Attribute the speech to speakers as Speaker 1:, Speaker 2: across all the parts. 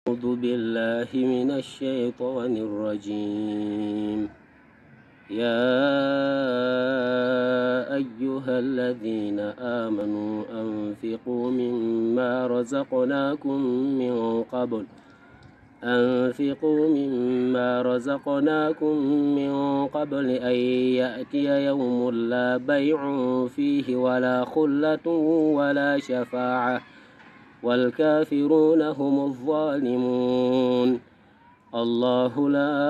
Speaker 1: أعوذ بالله من الشيطان الرجيم. يا أيها الذين آمنوا أنفقوا مما رزقناكم من قبل أن يأتي يوم لا بيع فيه ولا خلة ولا شفاعة والكافرون هم الظالمون. الله لا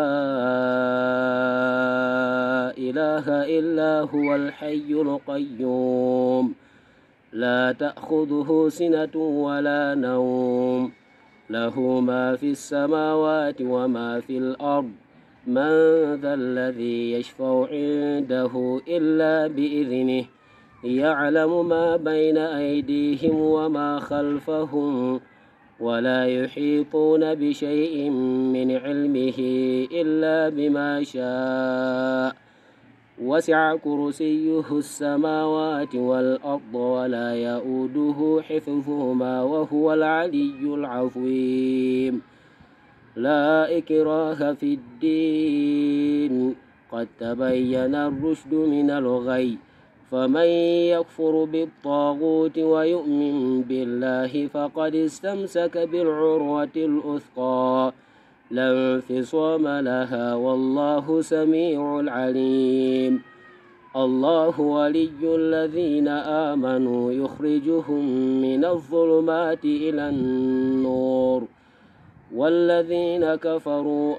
Speaker 1: إله إلا هو الحي القيوم لا تأخذه سنة ولا نوم له ما في السماوات وما في الأرض من ذا الذي يشفع عنده إلا بإذنه يعلم ما بين أيديهم وما خلفهم ولا يحيطون بشيء من علمه إلا بما شاء وسع كرسيه السماوات والأرض ولا يؤوده حفظهما وهو العلي العظيم. لا إكراه في الدين قد تبين الرشد من الغي فمن يكفر بالطاغوت ويؤمن بالله فقد استمسك بالعروة الأثقى لا انفصام لها والله سميع عليم. الله ولي الذين آمنوا يخرجهم من الظلمات إلى النور والذين كفروا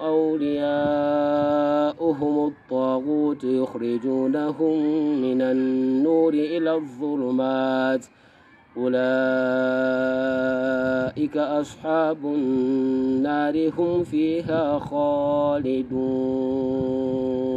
Speaker 1: أولياؤهم الطاغوت يخرجونهم من النور إلى الظلمات أولئك أصحاب النار هم فيها خالدون.